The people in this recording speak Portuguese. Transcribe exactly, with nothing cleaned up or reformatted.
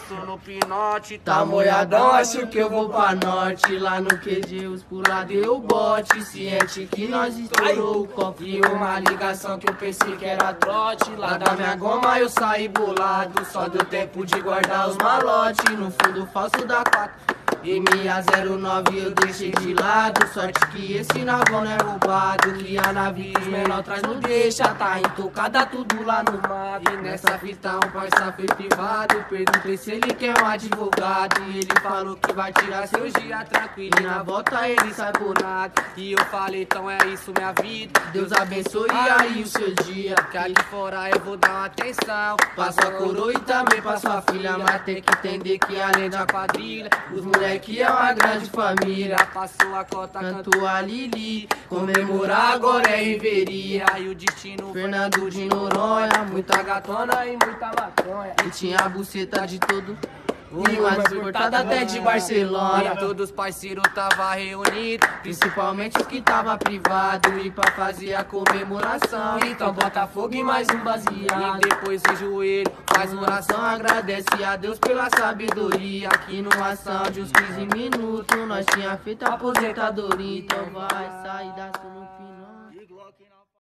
tô no pinote. Tá molhadão, acho que eu vou pra norte. Lá no Q G os pula deu bote. Ciente que nós estourou o copo. E uma ligação que eu pensei que era trote. Lá da minha goma eu saí bolado. Só deu tempo de guardar os malotes. No fundo falso da quatro M A zero nove eu deixei de lado. Sorte que esse navão não é roubado. Que a nave os menor traz não deixa. Tá intocada tudo lá no mato. E nessa fita um parça foi privado. Perguntei se ele quer um advogado. E ele falou que vai tirar seus dias tranquilo. E na volta ele sai por nada. E eu falei, então é isso minha vida. Deus abençoe aí o seu dia. Que aqui fora eu vou dar uma atenção. Passo a coroa e também passo a filha. Mas tem que entender que além da quadrilha, os moleques que é uma grande família. Passou a cota, cantou a Lili. Comemorar agora é reveria. E o destino Fernando de Noronha. muita gatona e muita maconha. E tinha a buceta de todo e mais importada até de Barcelona. E todos os parceiros tava reunidos, principalmente os que tava privado. E pra fazer a comemoração, então bota fogo e mais um baseado. E depois o joelho faz oração. Agradece a Deus pela sabedoria. Aqui numa ação de uns quinze minutos nós tinha feito a aposentadoria. Então vai sair da no final.